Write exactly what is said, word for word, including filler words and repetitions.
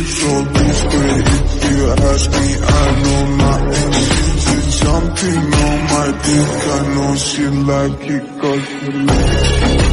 so discreet. If you ask me, I know my M Cs is jumping on my dick. I know she like it cause she like it.